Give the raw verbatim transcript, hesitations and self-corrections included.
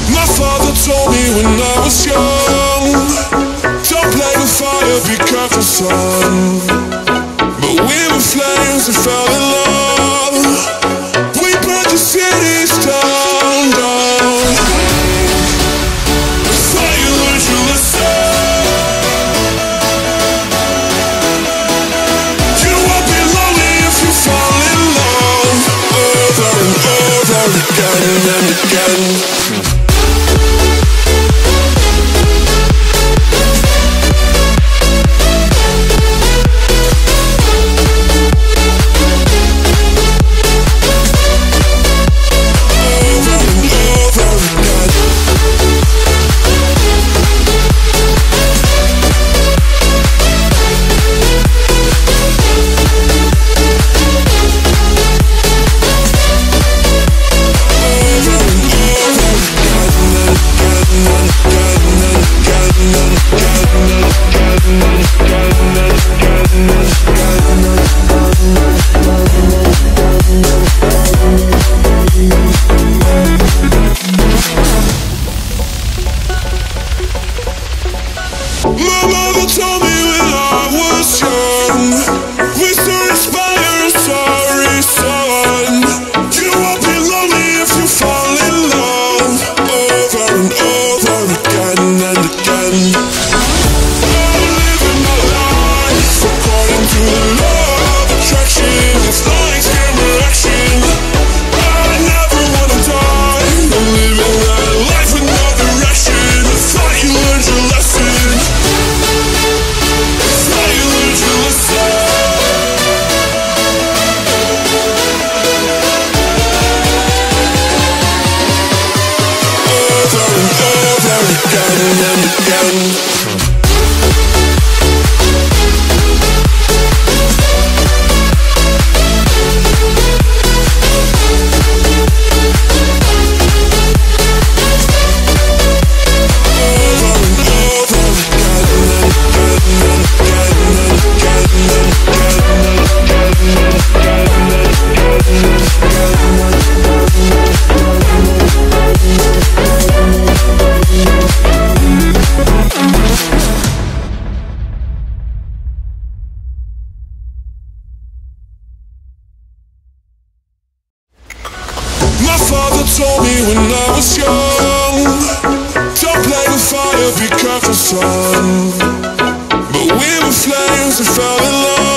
My father told me when I was young, don't play with fire, be careful, son. But we were flames and fell in love. We burned the cities down, down. I thought you learned your lesson. You won't be lonely if you fall in love, over and over again and again. My mother told me when I was young, we still inspire, sorry son. You won't be lonely if you fall in love, over and over again and again. I'm living my life according to the law of attraction. It's like camera action. I never wanna die. I'm living that life with no direction. I thought you learned your lesson. Again and again. My father told me when I was young, don't play with fire, be careful, son. But we were flames and fell in love.